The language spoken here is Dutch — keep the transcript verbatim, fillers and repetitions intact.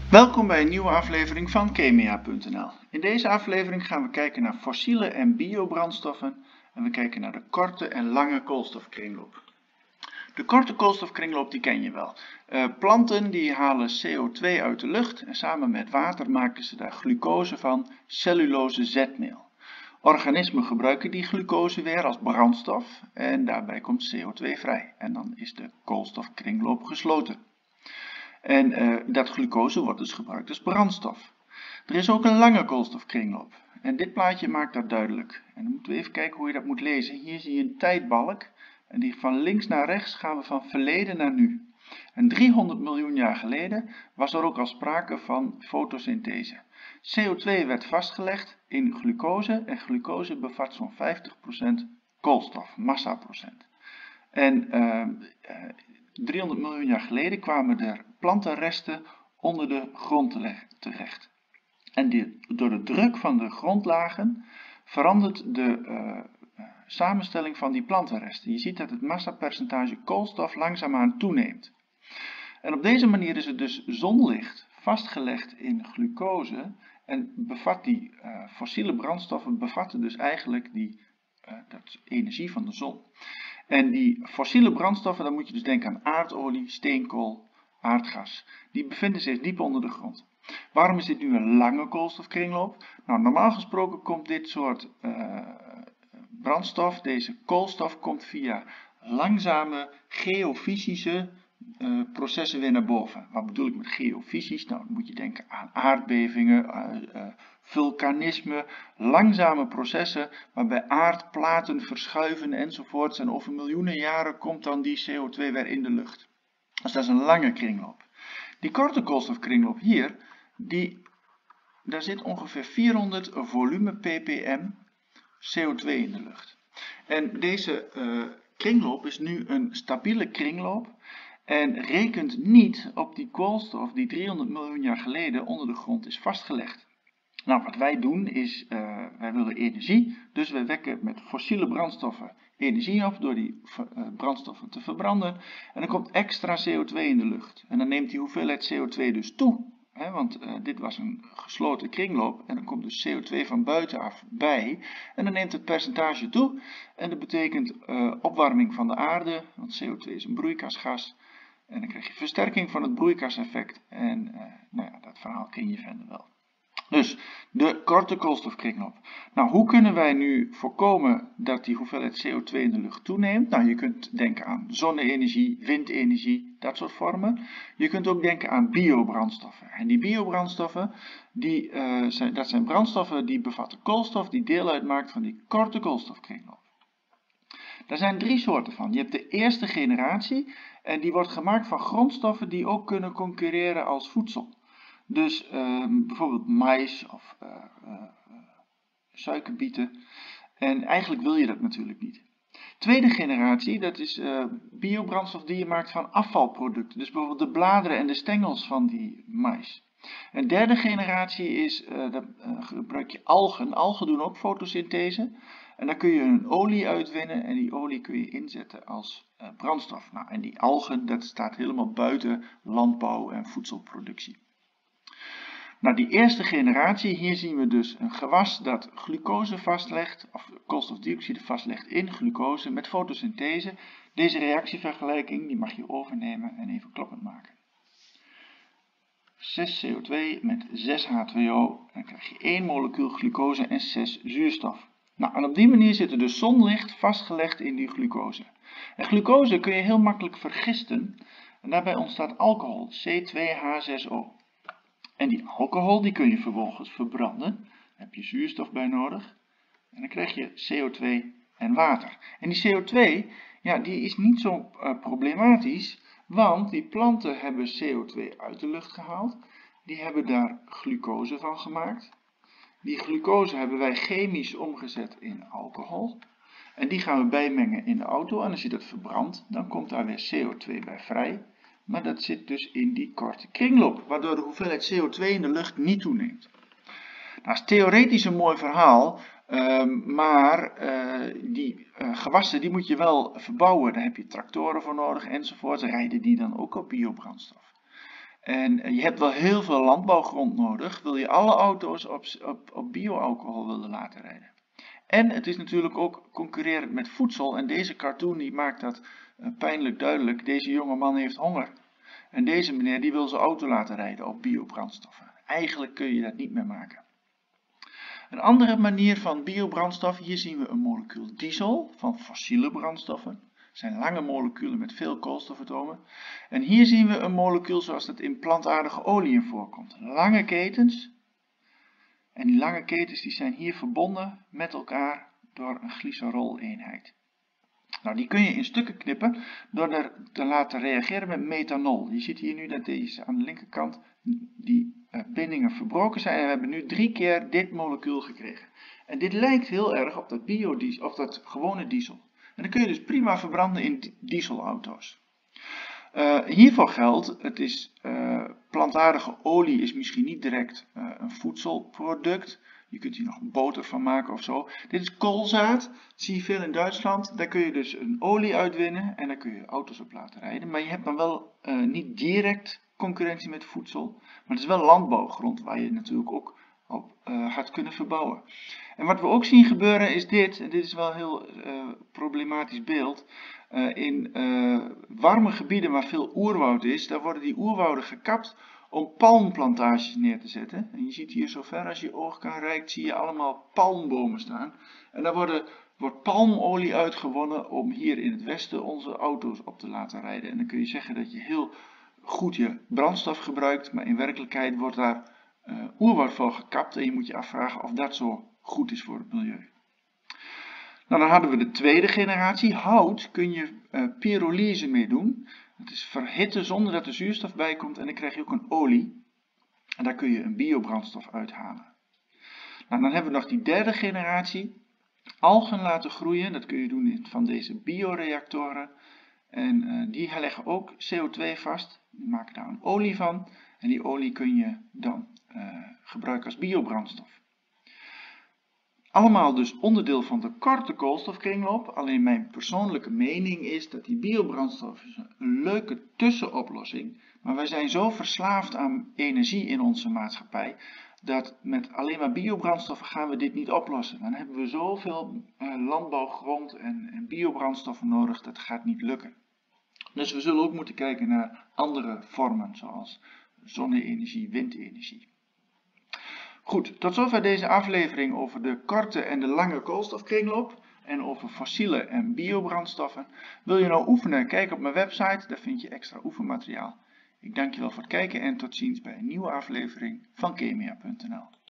Welkom bij een nieuwe aflevering van Chemia punt n l. In deze aflevering gaan we kijken naar fossiele en biobrandstoffen en we kijken naar de korte en lange koolstofkringloop. De korte koolstofkringloop die ken je wel. Uh, planten die halen C O twee uit de lucht en samen met water maken ze daar glucose van, cellulose zetmeel. Organismen gebruiken die glucose weer als brandstof en daarbij komt C O twee vrij en dan is de koolstofkringloop gesloten. En uh, dat glucose wordt dus gebruikt als brandstof. Er is ook een lange koolstofkringloop. En dit plaatje maakt dat duidelijk. En dan moeten we even kijken hoe je dat moet lezen. Hier zie je een tijdbalk. En die van links naar rechts gaan we van verleden naar nu. En driehonderd miljoen jaar geleden was er ook al sprake van fotosynthese. C O twee werd vastgelegd in glucose. En glucose bevat zo'n vijftig procent koolstof, massaprocent. En uh, uh, driehonderd miljoen jaar geleden kwamen er plantenresten onder de grond terecht. En die, door de druk van de grondlagen verandert de uh, samenstelling van die plantenresten. Je ziet dat het massapercentage koolstof langzaamaan toeneemt. En op deze manier is het dus zonlicht vastgelegd in glucose en bevat die uh, fossiele brandstoffen bevatten dus eigenlijk die uh, dat energie van de zon. En die fossiele brandstoffen, dan moet je dus denken aan aardolie, steenkool, aardgas. Die bevinden zich diep onder de grond. Waarom is dit nu een lange koolstofkringloop? Nou, normaal gesproken komt dit soort uh, brandstof, deze koolstof, komt via langzame geofysische uh, processen weer naar boven. Wat bedoel ik met geofysisch? Nou, dan moet je denken aan aardbevingen, uh, uh, vulkanisme, langzame processen waarbij aardplaten verschuiven enzovoorts. En over miljoenen jaren komt dan die C O twee weer in de lucht. Dus dat is een lange kringloop. Die korte koolstofkringloop hier, die, daar zit ongeveer vierhonderd volume ppm C O twee in de lucht. En deze uh, kringloop is nu een stabiele kringloop en rekent niet op die koolstof die driehonderd miljoen jaar geleden onder de grond is vastgelegd. Nou, wat wij doen is, uh, wij willen energie, dus wij wekken met fossiele brandstoffen energie op door die uh, brandstoffen te verbranden. En dan komt extra C O twee in de lucht. En dan neemt die hoeveelheid C O twee dus toe, hè, want uh, dit was een gesloten kringloop. En dan komt dus C O twee van buitenaf bij. En dan neemt het percentage toe. En dat betekent uh, opwarming van de aarde, want C O twee is een broeikasgas. En dan krijg je versterking van het broeikaseffect. En uh, nou ja, dat verhaal ken je verder wel. Dus de korte koolstofkringloop. Nou, hoe kunnen wij nu voorkomen dat die hoeveelheid C O twee in de lucht toeneemt? Nou, je kunt denken aan zonne-energie, windenergie, dat soort vormen. Je kunt ook denken aan biobrandstoffen. En die biobrandstoffen, die, uh, zijn, dat zijn brandstoffen die bevatten koolstof die deel uitmaakt van die korte koolstofkringloop. Daar zijn drie soorten van. Je hebt de eerste generatie en die wordt gemaakt van grondstoffen die ook kunnen concurreren als voedsel. Dus uh, bijvoorbeeld mais of uh, uh, suikerbieten. En eigenlijk wil je dat natuurlijk niet. Tweede generatie, dat is uh, biobrandstof die je maakt van afvalproducten. Dus bijvoorbeeld de bladeren en de stengels van die mais. En derde generatie is, uh, dat uh, gebruik je algen. Algen doen ook fotosynthese. En daar kun je een olie uitwinnen en die olie kun je inzetten als uh, brandstof. Nou, en die algen, dat staat helemaal buiten landbouw en voedselproductie. Nou, die eerste generatie, hier zien we dus een gewas dat glucose vastlegt, of koolstofdioxide vastlegt in glucose met fotosynthese. Deze reactievergelijking, die mag je overnemen en even kloppend maken. zes C O twee met zes H twee O, en dan krijg je één molecuul glucose en zes zuurstof. Nou, en op die manier zit er dus zonlicht vastgelegd in die glucose. En glucose kun je heel makkelijk vergisten, en daarbij ontstaat alcohol, C twee H zes O. En die alcohol die kun je vervolgens verbranden. Daar heb je zuurstof bij nodig. En dan krijg je C O twee en water. En die C O twee, ja, die is niet zo uh, problematisch. Want die planten hebben C O twee uit de lucht gehaald. Die hebben daar glucose van gemaakt. Die glucose hebben wij chemisch omgezet in alcohol. En die gaan we bijmengen in de auto. En als je dat verbrandt, dan komt daar weer C O twee bij vrij. Maar dat zit dus in die korte kringloop, waardoor de hoeveelheid C O twee in de lucht niet toeneemt. Nou, dat is theoretisch een mooi verhaal, uh, maar uh, die uh, gewassen die moet je wel verbouwen. Daar heb je tractoren voor nodig enzovoort. Rijden die dan ook op biobrandstof. En je hebt wel heel veel landbouwgrond nodig, wil je alle auto's op, op, op bio-alcohol willen laten rijden. En het is natuurlijk ook concurrerend met voedsel. En deze cartoon die maakt dat uh, pijnlijk duidelijk. Deze jonge man heeft honger. En deze meneer die wil zijn auto laten rijden op biobrandstoffen. Eigenlijk kun je dat niet meer maken. Een andere manier van biobrandstof. Hier zien we een molecuul diesel van fossiele brandstoffen. Het zijn lange moleculen met veel koolstofatomen. En hier zien we een molecuul zoals dat in plantaardige oliën voorkomt. Lange ketens. En die lange ketens die zijn hier verbonden met elkaar door een glycerol-eenheid. Nou, die kun je in stukken knippen door er te laten reageren met methanol. Je ziet hier nu dat deze aan de linkerkant die uh, bindingen verbroken zijn. En we hebben nu drie keer dit molecuul gekregen. En dit lijkt heel erg op dat biodiesel, of dat gewone diesel. En dan kun je dus prima verbranden in dieselauto's. Uh, hiervoor geldt, het is, uh, plantaardige olie is misschien niet direct uh, een voedselproduct. Je kunt hier nog boter van maken of zo. Dit is koolzaad, dat zie je veel in Duitsland. Daar kun je dus een olie uitwinnen en daar kun je auto's op laten rijden. Maar je hebt dan wel uh, niet direct concurrentie met voedsel. Maar het is wel landbouwgrond waar je natuurlijk ook op uh, had kunnen verbouwen. En wat we ook zien gebeuren is dit, en dit is wel een heel uh, problematisch beeld. Uh, in uh, warme gebieden waar veel oerwoud is, daar worden die oerwouden gekapt om palmplantages neer te zetten. En je ziet hier zo ver als je oog kan reikt, zie je allemaal palmbomen staan. En daar worden, wordt palmolie uitgewonnen om hier in het westen onze auto's op te laten rijden. En dan kun je zeggen dat je heel goed je brandstof gebruikt, maar in werkelijkheid wordt daar uh, oerwoud voor gekapt. En je moet je afvragen of dat zo goed is voor het milieu. Nou, dan hadden we de tweede generatie. Hout kun je uh, pyrolyse mee doen. Dat is verhitten zonder dat er zuurstof bij komt en dan krijg je ook een olie. En daar kun je een biobrandstof uithalen. Nou, dan hebben we nog die derde generatie. Algen laten groeien, dat kun je doen in van deze bioreactoren. En uh, die leggen ook C O twee vast. Die maken daar een olie van. En die olie kun je dan uh, gebruiken als biobrandstof. Allemaal dus onderdeel van de korte koolstofkringloop. Alleen mijn persoonlijke mening is dat die biobrandstof is een leuke tussenoplossing. Maar wij zijn zo verslaafd aan energie in onze maatschappij. Dat met alleen maar biobrandstoffen gaan we dit niet oplossen. Dan hebben we zoveel uh, landbouwgrond en, en biobrandstoffen nodig. Dat gaat niet lukken. Dus we zullen ook moeten kijken naar andere vormen. Zoals zonne-energie, windenergie. Goed, tot zover deze aflevering over de korte en de lange koolstofkringloop en over fossiele en biobrandstoffen. Wil je nou oefenen? Kijk op mijn website, daar vind je extra oefenmateriaal. Ik dank je wel voor het kijken en tot ziens bij een nieuwe aflevering van Chemia punt n l.